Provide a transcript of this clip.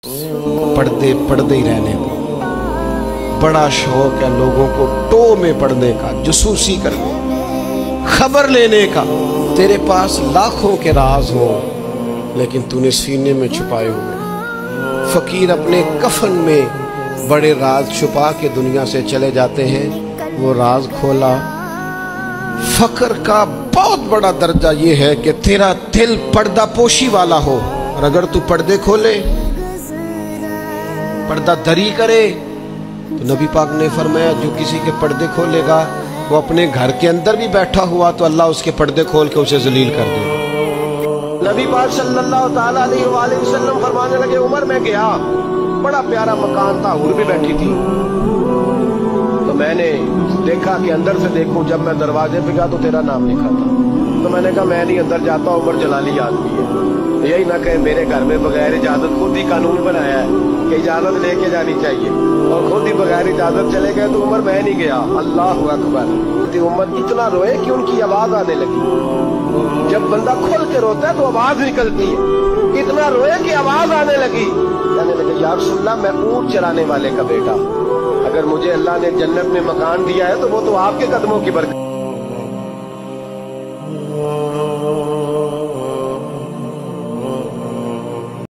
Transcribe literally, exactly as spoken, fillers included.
پردے پردے ہی رہنے دو. بڑا شوق ہے لوگوں کو ٹو میں پڑھنے کا، جسوسی کرنے، خبر لینے کا. تیرے پاس لاکھوں کے راز ہوں لیکن تو نے سینے میں چھپائے ہوئے. فقیر اپنے کفن میں بڑے راز چھپا کے دنیا سے چلے جاتے ہیں. وہ راز کھولا. فقر کا بہت بڑا درجہ یہ ہے کہ تیرا دل پردہ پوشی والا ہو، اور اگر تو پردے کھولے، پردہ دری کرے، تو نبی پاک نے فرمایا جو کسی کے پردے کھولے گا وہ اپنے گھر کے اندر بھی بیٹھا ہوا تو اللہ اس کے پردے کھول کے اسے ذلیل کر دے گا. نبی پاک صلی اللہ تعالیٰ علیہ وآلہ وسلم فرمانے لگے عمر میں گیا، بڑا پیارا مکان تھا، حور بھی بیٹھی تھی. تو میں نے دیکھا کہ اندر سے دیکھوں، جب میں دروازے پہ گیا تو تیرا نام لکھا تھا. تو میں نے کہا میں نہیں اندر جاتا، عمر جلالی آدمی ہے، یہی نہ کہ میرے گھر میں بغیر اجازت خود ہی قانون بنایا ہے کہ اجازت لے کے جانی چاہیے، اور خود ہی بغیر اجازت چلے گئے. تو عمر میں نہیں گیا. اللہ اکبر. عمر اتنا روئے کہ ان کی آواز آنے لگی. جب بندہ کھل کے روتا ہے تو آواز نکلتی ہے. اتنا روئے کہ آواز آنے لگی. کہنے لگے یا رسول اللہ میں اونٹ چرانے والے کا بیٹا، اگر مجھے اللہ نے جنت میں مکان دیا ہے تو وہ تو آپ کے قدموں کی برکت.